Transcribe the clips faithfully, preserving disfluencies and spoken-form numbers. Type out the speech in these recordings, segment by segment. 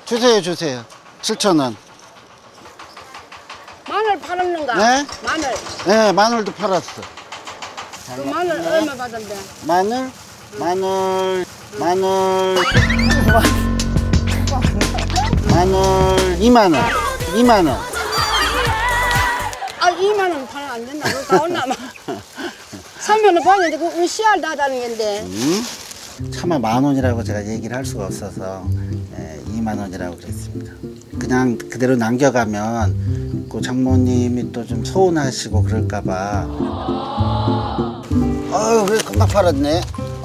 주세요, 주세요. 칠천 원. 마늘 팔았는가? 네? 마늘. 네, 마늘도 팔았어. 그 마늘 얼마 받았는데? 마늘, 마늘, 마늘, 마늘 이만 원, 이만 원. 아, 이만 원 팔면 안 된다. 그거 다 올라마. 삼천 원 받는데 그거 씨알 나다는 건데. 음? 차마 만 원이라고 제가 얘기를 할 수가 없어서 예, 이만 원이라고 그랬습니다. 그냥 그대로 남겨가면 그 장모님이 또 좀 서운하시고 그럴까봐. 아유, 왜 금방 팔았네.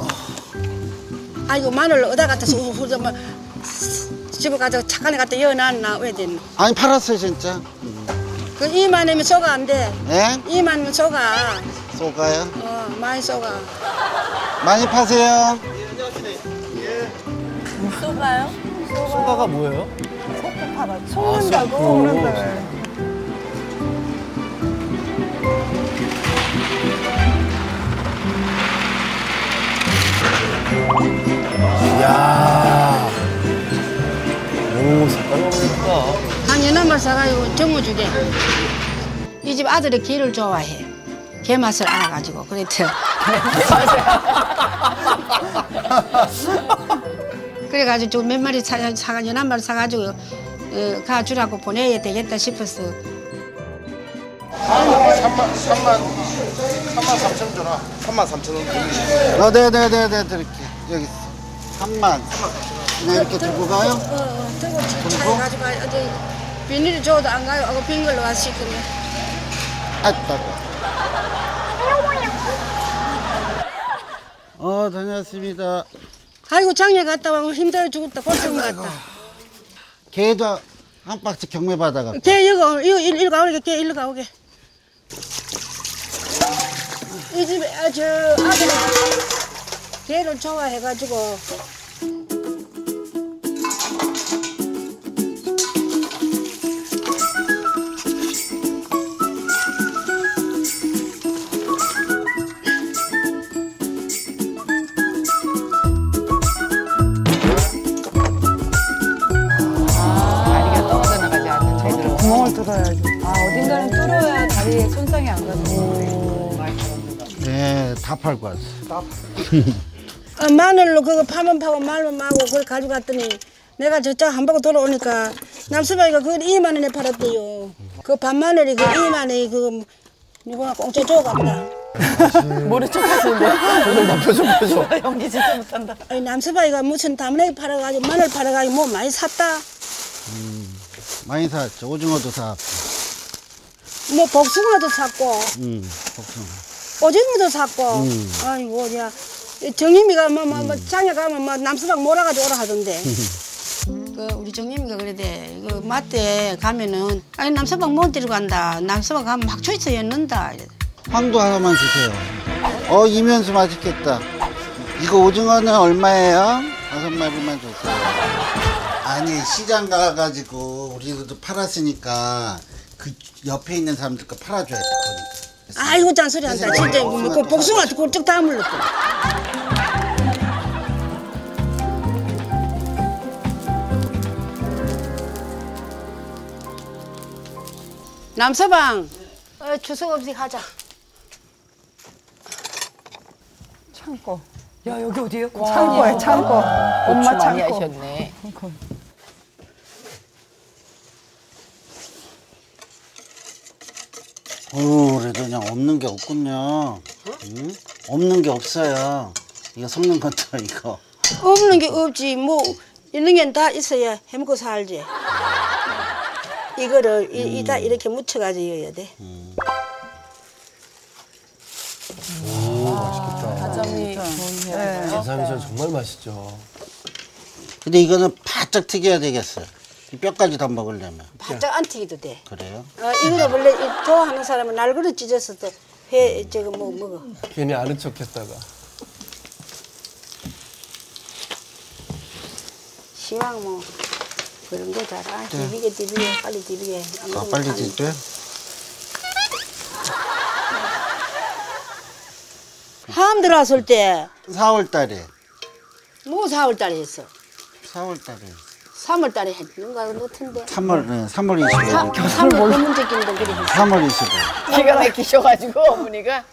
아이고, 마늘 어디다 갖다서 후저 뭐 집에 가서 착한에 갖다 여어놨나 왜 됐나? 아니, 팔았어요, 진짜. 그 이만 원이면 소가 안 돼. 예? 이만 원이면 소가. 쏘가요? 어, 많이 소가. 많이 파세요. 쏘가요? 소가가 뭐예요? 소금 팔아. 속는다고. 속는다고. 이야. 오, 색깔 너무 예쁘다. 한 연한말 사가지고 정우주게. 이 집 아들이 게를 좋아해. 게 맛을 알아가지고 그랬대. 그래가지고 좀 몇 마리 사, 사가 연한 마리 사가지고 어, 가주라고 보내야 되겠다 싶었어. 삼만, 삼만, 삼만 삼천 원 줘라. 삼만 삼천 원. 어, 네네네네, 드릴게요. 여기 있어. 삼만. 그냥 이렇게 들고 가요? 어, 어, 들고 차에 가지고 가요. 어디 비닐을 줘도 안 가요. 하고 빈 걸로 와서 시키면. 아따. 어, 다녀왔습니다. 아이고 장례 갔다 와고 힘들어 죽었다. 고생 갔다. 걔도 한 박스 경매 받아가. 걔 이거 이거 일- 일로 가오게. 걔 일로 가오게. 이 집에 아, 저 아들이 걔를 좋아해가지고. 다리가 떠나가지 않는 제대로. 구멍을 뚫어야지. 아, 어딘가는 뚫어야 다리에 손상이 안 가는 거. 네, 다 팔고 왔어. 어, 마늘로 그거 파면 파고 말면 마고 그걸 가져갔더니 내가 저쪽 한 바퀴 돌아오니까 남수방이가 그걸 이만 원에 팔았대요. 그 반마늘이 그 이만 원이 그 누구나 공짜 줘갑니다. 모른 척 하시는데. 표정 봐, 표정, 표정. 연기 진짜 못한다. 아니 남수방이가 무슨 담내기 팔아가지고 마늘 팔아가지고 뭐 많이 샀다. 많이 샀죠. 오징어도 샀고. 뭐 복숭아도 샀고 음, 복숭아. 오징어도 샀고. 음. 아이고 야 정림이가 뭐, 뭐, 뭐 장에 가면 뭐 남수방 몰아가지고 오라 하던데. 그 우리 정림이가 그러대. 그 마트에 가면은 아니 남서방 못 데리고 간다. 남서방 가면 막 초이스 였는다. 황도 하나만 주세요. 어, 이면수 맛있겠다. 이거 오징어는 얼마예요? 다섯 마리만 주세요. 아니, 시장 가가지고 우리도 팔았으니까 그 옆에 있는 사람들 거 팔아줘야 돼. 그러니까. 아이고 짠소리 한다. 진짜 뭐, 그 복숭아 꿀쩍 다 물렀더라. 남서방 어, 추석 없이 가자. 창고. 야, 여기 어디예요? 창고에 창고. 엄마 고추 많이 창고. 하셨네. 오, 그래도 그냥 없는 게 없군요. 응? 없는 게 없어요. 이거 섞는 것도 이거. 없는 게 없지. 뭐 있는 게 다 있어야 해먹고 살지. 이거를 이, 음. 이다 이렇게 묻혀가지고 해야 돼. 가자미 좋은 네. 가자미전 정말 맛있죠. 근데 이거는 바짝 튀겨야 되겠어요. 이 뼈까지 다 먹으려면. 바짝 안 튀기도 돼. 그래요? 어, 이거 원래 이 좋아하는 사람은 날그릇 찢어서 또 회 저거 뭐 먹어. 괜히 아는 척 했다가. 시방 뭐 그런 거 잘. 아, 디비게 디비게 빨리 디비게. 안 아, 그러면 빨리 안- 찢어요? 함 들어왔을 때 사월 달에. 뭐 사월 달에 했어. 사월 달에. 삼월 달에 했는가 같은데. 삼월, 네, 삼월 이십오. 삼월 검은색인데 그래. 삼월 이십오. 기가 막히셔가지고 어머니가